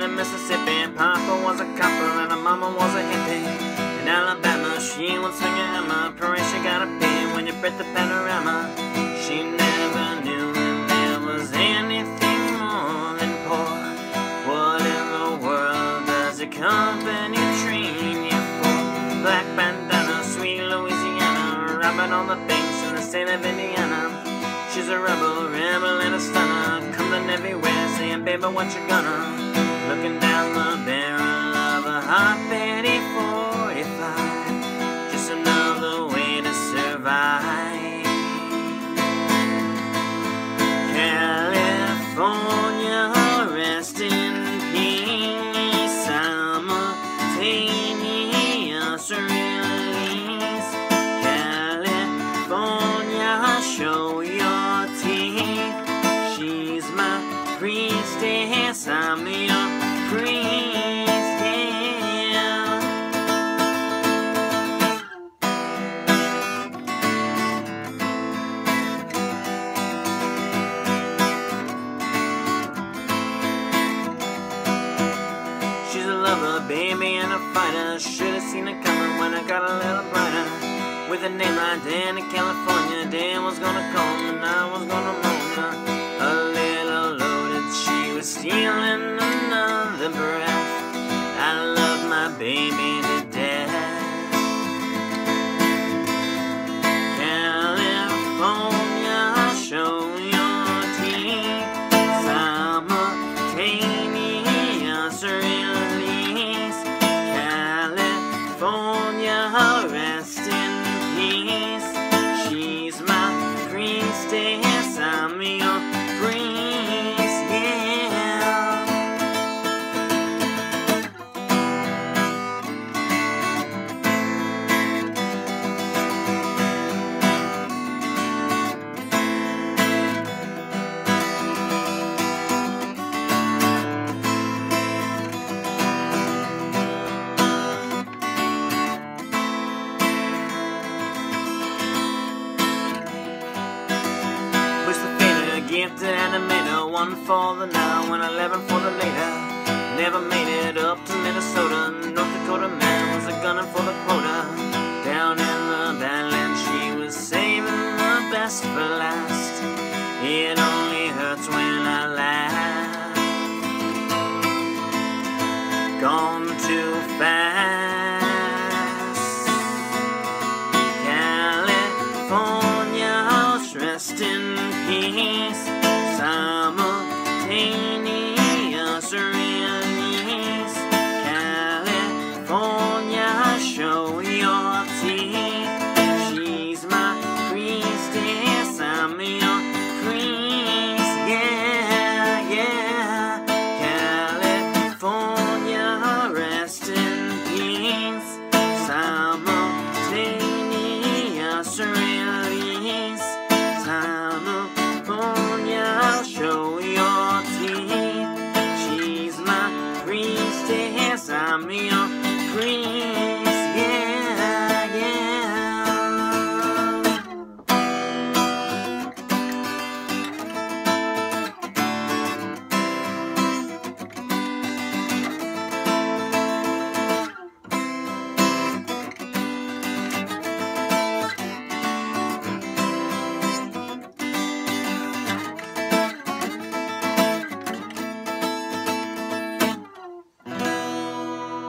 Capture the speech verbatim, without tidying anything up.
in Mississippi. Papa was a copper and her mama was a hippie. In Alabama, she would swing a hammer. Pray she gotta pay when you break the panorama. She never knew that there was anything more than poor. What in the world does your company train you for? Black bandana, sweet Louisiana, robbing on the banks in the state of Indiana. She's a rebel, rebel and a stunner, coming everywhere saying, baby, what you gonna? Looking down the barrel of a hot Betty forty-five, just another way to survive. California, rest in peace, simultaneous release. California, show your teeth. She's my priestess, I'm your priest, yeah. She's a lover, baby, and a fighter. Should've seen it coming when I got a little brighter. With a name like Dan in California, Dan was gonna come and I was gonna moan her. A little loaded, she was stealing another breath. I love my baby to death. California, show your teeth, simultaneous release. California, rest in peace. She's my priestess, I'm your priest, yeah. Gifted animator, one for the now and eleven for the later. Never made it up to Minnesota. North Dakota man was a gunner for the quota. Down in the Badlands, she was saving the best for last. It only hurts when I laugh. Gone too fast. California's rest in peace. Simultaneous release. California, show your teeth. She's my priestess, I'm your priest, yeah, yeah. California, rest in peace. Simultaneous release. California, show your teeth. She's my priestess, I'm your priest.